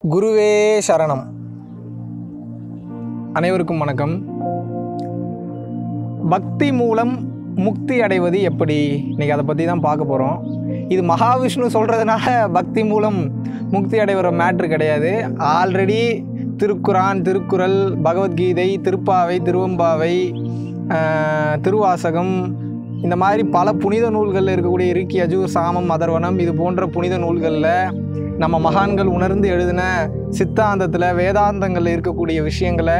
குருவே சரணம். அனைவருக்கும் வணக்கம். பக்தி மூலம் முக்தி அடைவது எப்படி, இன்றைக்கி அதை பற்றி தான் பார்க்க போகிறோம். இது மகாவிஷ்ணு சொல்கிறதுனால பக்தி மூலம் முக்தி அடைகிற மேட்ரு கிடையாது. ஆல்ரெடி திருக்குரான், திருக்குறள், பகவத்கீதை, திருப்பாவை, திருவம்பாவை, திருவாசகம், இந்த மாதிரி பல புனித நூல்களில் இருக்கக்கூடிய இறுக்கி, அஜூர், சாமம், அதர்வனம், இது போன்ற புனித நூல்களில் நம்ம மகான்கள் உணர்ந்து எழுதின சித்தாந்தத்தில், வேதாந்தங்களில் இருக்கக்கூடிய விஷயங்களை,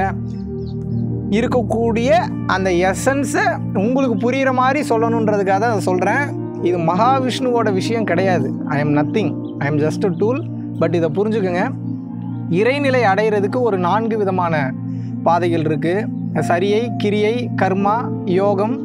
இருக்கக்கூடிய அந்த எசன்ஸை உங்களுக்கு புரிகிற மாதிரி சொல்லணுன்றதுக்காக தான் அதை சொல்கிறேன். இது மகாவிஷ்ணுவோட விஷயம் கிடையாது. I am nothing, I am just a tool. But இதை புரிஞ்சுக்கோங்க. இறைநிலை அடைகிறதுக்கு ஒரு 4 விதமான பாதைகள் இருக்குது. சரியை, கிரியை, கர்மா, யோகம்,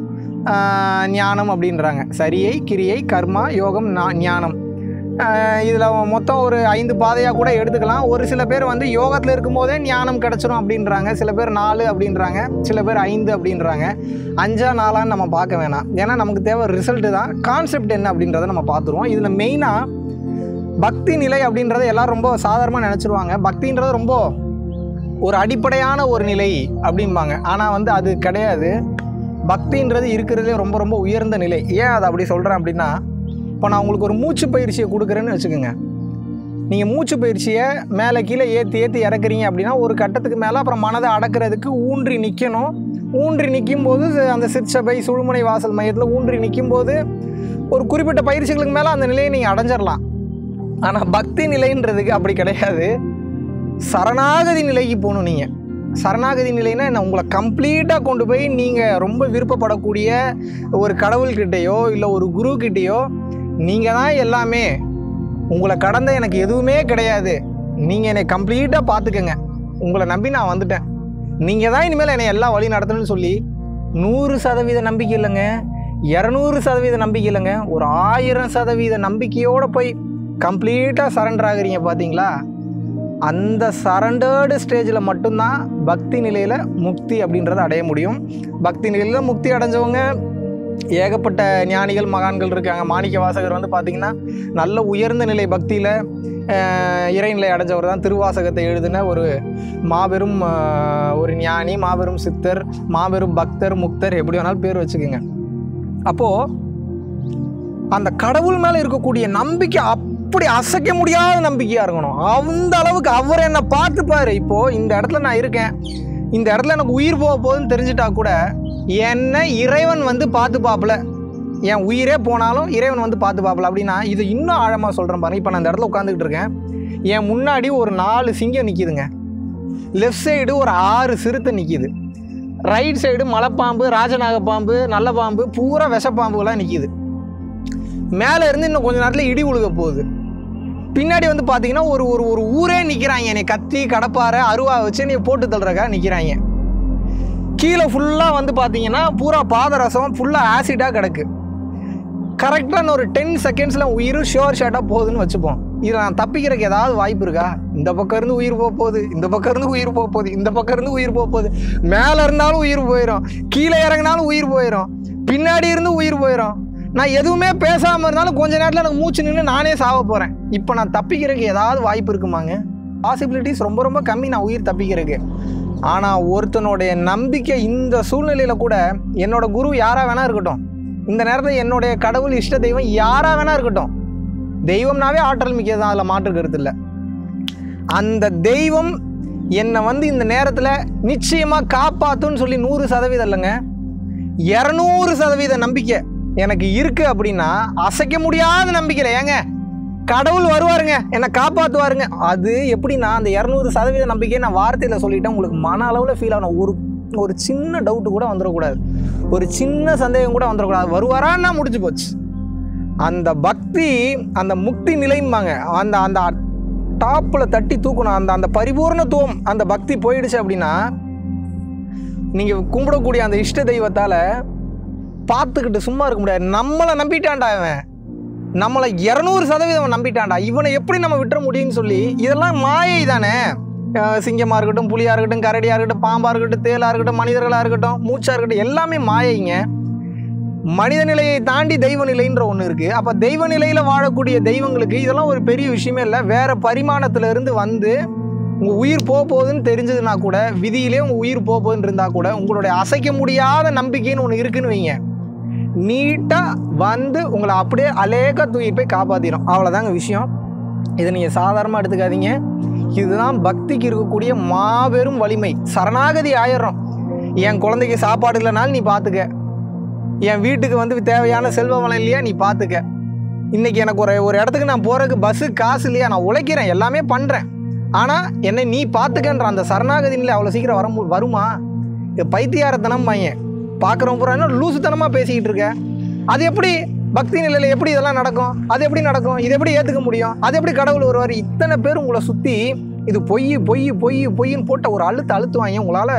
ஞானம் அப்படின்றாங்க. சரியை, கிரியை, கர்மா, யோகம், ஞானம். இதில் மொத்தம் ஒரு 5 பாதையாக கூட எடுத்துக்கலாம். ஒரு சில பேர் யோகத்தில் இருக்கும்போதே ஞானம் கிடச்சிரும் அப்படின்றாங்க. சில பேர் 4 அப்படின்றாங்க, சில பேர் 5 அப்படின்றாங்க. 5ஆ 4ஆன்னு நம்ம பார்க்க வேணாம். ஏன்னா நமக்கு தேவை ரிசல்ட்டு தான். கான்செப்ட் என்ன அப்படின்றத நம்ம பார்த்துருவோம். இதில் மெயினாக பக்தி நிலை அப்படின்றத எல்லோரும் ரொம்ப சாதாரணமாக நினச்சிருவாங்க. பக்தின்றது ரொம்ப ஒரு அடிப்படையான ஒரு நிலை அப்படிம்பாங்க. ஆனால் அது கிடையாது. பக்தின்றது இருக்கிறதுலே ரொம்ப ரொம்ப உயர்ந்த நிலை. ஏன் அதை அப்படி சொல்கிறேன் அப்படின்னா, இப்போ நான் உங்களுக்கு ஒரு மூச்சு பயிற்சியை கொடுக்குறேன்னு வச்சுக்கோங்க. நீங்கள் மூச்சு பயிற்சியை மேலே கீழே ஏற்றி இறக்குறீங்க அப்படின்னா ஒரு கட்டத்துக்கு மேலே அப்புறம் மனதை அடக்கிறதுக்கு ஊன்றி நிற்கணும். ஊன்றி நிற்கும்போது அந்த சிற்சபை, சுழுமுனை வாசல் மையத்தில் ஊன்றி நிற்கும்போது ஒரு குறிப்பிட்ட பயிற்சிகளுக்கு மேலே அந்த நிலையை நீங்கள் அடைஞ்சிடலாம். ஆனால் பக்தி நிலைன்றதுக்கு அப்படி கிடையாது. சரணாகதி நிலைக்கு போகணும். நீங்கள் சரணாகதி நிலைன்னா என்ன, உங்களை கம்ப்ளீட்டாக கொண்டு போய் நீங்கள் ரொம்ப விருப்பப்படக்கூடிய ஒரு கடவுள்கிட்டையோ இல்லை ஒரு குருக்கிட்டேயோ, நீங்கள் தான் எல்லாமே, உங்களை கடந்த எனக்கு எதுவுமே கிடையாது, நீங்கள் என்னை கம்ப்ளீட்டாக பார்த்துக்கங்க, உங்களை நம்பி நான் வந்துட்டேன், நீங்கள் தான் இனிமேல் என்னை எல்லாம் வழி நடத்தணும்னு சொல்லி 100% நம்பிக்கை இல்லைங்க, 200% நம்பிக்கை இல்லைங்க, ஒரு 1000% நம்பிக்கையோடு போய் கம்ப்ளீட்டாக சரண்டர் ஆகுறீங்க பார்த்தீங்களா? அந்த சரண்டர்டு ஸ்டேஜில் மட்டும்தான் பக்தி நிலையில் முக்தி அப்படின்றத அடைய முடியும். பக்தி நிலையில் முக்தி அடைஞ்சவங்க ஏகப்பட்ட ஞானிகள், மகான்கள் இருக்காங்க. மாணிக்க வாசகர் பார்த்திங்கன்னா நல்ல உயர்ந்த நிலை பக்தியில் இறைநிலை அடைஞ்சவர் தான். திருவாசகத்தை எழுதின ஒரு மாபெரும் ஒரு ஞானி, மாபெரும் சித்தர், மாபெரும் பக்தர், முக்தர், எப்படி வேணாலும் பேர் வச்சுக்கோங்க. அப்போது அந்த கடவுள் மேலே இருக்கக்கூடிய நம்பிக்கை அப்படி அசைக்க முடியாத நம்பிக்கையாக இருக்கணும். அந்த அளவுக்கு அவர் என்னை பார்த்துப்பார். இப்போது இந்த இடத்துல நான் இருக்கேன், இந்த இடத்துல எனக்கு உயிர் போக போகுதுன்னு தெரிஞ்சிட்டா கூட என்னை இறைவன் பார்த்துப்பாப்புல. என் உயிரே போனாலும் இறைவன் பார்த்துப்பாப்புல. அப்படின்னா இது இன்னும் ஆழமாக சொல்கிறேன் பாருங்க. இப்போ நான் இந்த இடத்துல உட்காந்துக்கிட்டு இருக்கேன். என் முன்னாடி ஒரு 4 சிங்கம் நிற்கிதுங்க. லெஃப்ட் சைடு ஒரு 6 சிறுத்தை நிற்கிது. ரைட் சைடு மலைப்பாம்பு, ராஜநாகப்பாம்பு, நல்ல பாம்பு, பூரா விஷப்பாம்புகளாக நிற்கிது. மேலே இருந்து இன்னும் கொஞ்சம் நேரத்தில் இடி உழுக போகுது. பின்னாடி பார்த்தீங்கன்னா ஒரு ஒரு ஒரு ஊரே நிற்கிறாங்க. என்னை கத்தி, கடப்பாரை, அருவா வச்சு நீ போட்டு தள்ளுறக்கா நிற்கிறாங்க. கீழே ஃபுல்லாக பார்த்தீங்கன்னா பூரா பாதரசம், ஃபுல்லாக ஆசிடாக கிடக்கு. கரெக்டாக ஒரு 10 செகண்ட்ஸில் உயிர் ஷோர் ஷாட்டாக போகுதுன்னு வச்சுப்போம். இதில் நான் தப்பிக்கிறதுக்கு ஏதாவது வாய்ப்பு இருக்கா? இந்த பக்கம் இருந்து உயிர் போக போகுது, இந்த பக்கம் இருந்து உயிர் போக போகுது, இந்த பக்கம் இருந்து உயிர் போக போகுது. மேலே இருந்தாலும் உயிர் போயிடும், கீழே இறங்கினாலும் உயிர் போயிடும், பின்னாடி இருந்து உயிர் போயிடும். நான் எதுவுமே பேசாமல் இருந்தாலும் கொஞ்ச நேரத்தில் எனக்கு மூச்சு நின்று நானே சாவ போகிறேன். இப்போ நான் தப்பிக்கிறதுக்கு ஏதாவது வாய்ப்பு இருக்குமாங்க? பாசிபிலிட்டிஸ் ரொம்ப ரொம்ப கம்மி நான் உயிர் தப்பிக்கிறதுக்கு. ஆனால் ஒருத்தனுடைய நம்பிக்கை இந்த சூழ்நிலையில் கூட, என்னோட குரு யாராக வேணா இருக்கட்டும், இந்த நேரத்தில் என்னுடைய கடவுள், இஷ்ட தெய்வம் யாராக வேணா இருக்கட்டும், தெய்வம்னாவே ஆற்றல் மிக்கது தான், அதில் மாற்று கருத்து இல்லை. அந்த தெய்வம் என்னை இந்த நேரத்தில் நிச்சயமாக காப்பாற்றுன்னு சொல்லி 100% இல்லைங்க, 200% நம்பிக்கை எனக்கு இருக்குது. அப்படின்னா அசைக்க முடியாத நம்பிக்கையில் ஏங்க கடவுள் வருவாருங்க, என்னை காப்பாற்றுவாருங்க. அது எப்படின்னா அந்த 200% நம்பிக்கையை நான் வார்த்தையில் சொல்லிட்டேன். உங்களுக்கு மன அளவில் ஃபீல் ஆகணும். ஒரு சின்ன டவுட்டு கூட வந்துடக்கூடாது, ஒரு சின்ன சந்தேகம் கூட வந்துடக்கூடாது. வருவாரான்னா முடிஞ்சு போச்சு. அந்த பக்தி, அந்த முக்தி நிலைம்பாங்க, அந்த அந்த டாப்பில் தட்டி தூக்கணும். அந்த பரிபூர்ணத்துவம், அந்த பக்தி போயிடுச்சு அப்படின்னா நீங்கள் கும்பிடக்கூடிய அந்த இஷ்ட தெய்வத்தால் பார்த்துக்கிட்டு சும்மா இருக்க முடியாது. நம்மளை நம்பிட்டான்டா, அவன் நம்மளை 200% நம்பிட்டான்டா, இவனை எப்படி நம்ம விட்டுற முடியும்னு சொல்லி. இதெல்லாம் மாயை தானே. சிங்கமாக இருக்கட்டும், புலியாக இருக்கட்டும், கரடியாக இருக்கட்டும், பாம்பாக இருக்கட்டும், தேலாக இருக்கட்டும், மனிதர்களாக இருக்கட்டும், மூச்சாக இருக்கட்டும், எல்லாமே மாயைங்க. மனித நிலையை தாண்டி தெய்வ நிலைன்ற ஒன்று இருக்குது. அப்போ தெய்வ நிலையில் வாழக்கூடிய தெய்வங்களுக்கு இதெல்லாம் ஒரு பெரிய விஷயமே இல்லை. வேறு பரிமாணத்திலிருந்து வந்து உங்கள் உயிர் போக போகுதுன்னு தெரிஞ்சதுன்னா கூட, விதியிலே உங்கள் உயிர் போக போகுதுன்னு இருந்தால் கூட, உங்களுடைய அசைக்க முடியாத நம்பிக்கைன்னு ஒன்று இருக்குன்னு வைங்க, நீட்டாக வந்து உங்களை அப்படியே அலேக்கா தூக்கிட்டு போய் காப்பாற்றிடும். அவ்வளோதாங்க விஷயம். இதை நீங்கள் சாதாரணமாக எடுத்துக்காதீங்க. இதுதான் பக்திக்கு இருக்கக்கூடிய மாபெரும் வலிமை. சரணாகதி ஆயிடுறோம். என் குழந்தைக்கு சாப்பாடு இல்லைனாலும் நீ பார்த்துக்க, என் வீட்டுக்கு வந்து தேவையான செல்வ வளம் இல்லையா நீ பார்த்துக்க, இன்றைக்கி எனக்கு ஒரு இடத்துக்கு நான் போகிறதுக்கு பஸ்ஸு காசு இல்லையா, நான் உழைக்கிறேன், எல்லாமே பண்ணுறேன், ஆனால் என்னை நீ பார்த்துக்கன்ற அந்த சரணாகதி நிலை அவ்வளோ சீக்கிரம் வருமா? இது பைத்தியாரத்தனம் பையன் பார்க்குறவங்க பூரா என்ன லூசுத்தனமாக பேசிக்கிட்டு இருக்க. அது எப்படி பக்தி நிலையில் எப்படி இதெல்லாம் நடக்கும்? அது எப்படி நடக்கும்? இது எப்படி ஏற்றுக்க முடியும்? அது எப்படி கடவுள் வருவார்? இத்தனை பேர் உங்களை சுற்றி இது பொய் பொய் பொய் பொய்ன்னு போட்ட ஒரு அழுத்துவாங்க. உங்களால்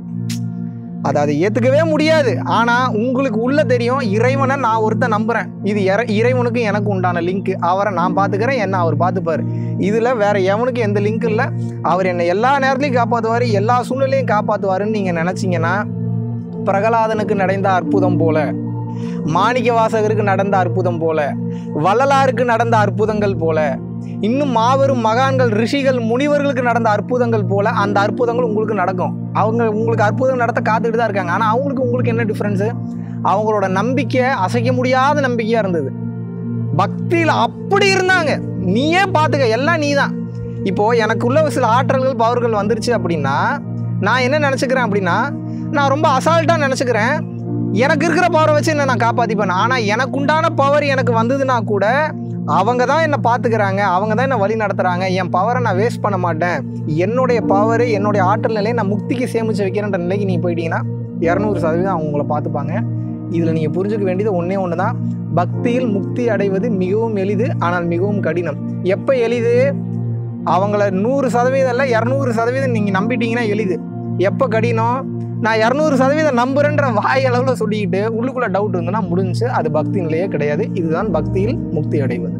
அதை ஏற்றுக்கவே முடியாது. ஆனால் உங்களுக்கு உள்ள தெரியும், இறைவனை நான் ஒருத்தன் நம்புகிறேன், இது இறைவனுக்கும் எனக்கு உண்டான லிங்க், அவரை நான் பார்த்துக்கிறேன், என்ன அவர் பார்த்துப்பார், இதில் வேறு எவனுக்கும் எந்த லிங்க் இல்லை, அவர் என்னை எல்லா நேரத்துலையும் காப்பாற்றுவார், எல்லா சூழ்நிலையும் காப்பாற்றுவாருன்னு நீங்கள் நினச்சிங்கன்னா, பிரகலாதனுக்கு நடந்த அற்புதம் போல, மாணிக்க வாசகருக்கு நடந்த அற்புதம் போல, வள்ளலாருக்கு நடந்த அற்புதங்கள் போல, இன்னும் மாபெரும் மகான்கள், ரிஷிகள், முனிவர்களுக்கு நடந்த அற்புதங்கள் போல அந்த அற்புதங்கள் உங்களுக்கு நடக்கும். அவங்க உங்களுக்கு அற்புதம் நடத்த காத்துக்கிட்டு தான் இருக்காங்க. ஆனால் உங்களுக்கு என்ன டிஃப்ரென்ஸு? அவங்களோட நம்பிக்கை அசைக்க முடியாத நம்பிக்கையாக இருந்தது. பக்தியில் அப்படி இருந்தாங்க. நீயே பார்த்துக்க, எல்லாம் நீ தான். இப்போது எனக்குள்ள சில ஆற்றல்கள், பவர்கள் வந்துருச்சு அப்படின்னா நான் என்ன நினச்சிக்கிறேன் அப்படின்னா, நான் ரொம்ப அசால்ட்டாக நினச்சிக்கிறேன், எனக்கு இருக்கிற பவரை வச்சு என்ன நான் காப்பாற்றிப்பேன். ஆனால் எனக்கு உண்டான பவர் எனக்கு வந்ததுன்னா கூட அவங்க தான் என்னை பார்த்துக்கிறாங்க, அவங்க தான் என்னை வழி நடத்துகிறாங்க, என் பவரை நான் வேஸ்ட் பண்ண மாட்டேன், என்னுடைய பவரு, என்னுடைய ஆற்றல் நிலையை நான் முக்திக்கு சேமித்து வைக்கிறேன்ற நிலைக்கு நீங்கள் போயிட்டீங்கன்னா 200% அவங்க உங்களை பார்த்துப்பாங்க. இதில் நீங்கள் புரிஞ்சுக்க வேண்டியது ஒன்று தான், பக்தியில் முக்தி அடைவது மிகவும் எளிது, ஆனால் மிகவும் கடினம். எப்போ எளிது? அவங்கள 100% இல்லை 200% நீங்கள் நம்பிட்டீங்கன்னா எளிது. எப்போ கடினம்? நான் 200% நம்புறேன்ற வாய் அளவில் சொல்லிக்கிட்டு உள்ளுக்குள்ளே டவுட் இருந்ததுன்னா முடிஞ்சு. அது பக்தி நிலையே கிடையாது. இதுதான் பக்தியில் முக்தி அடைவது.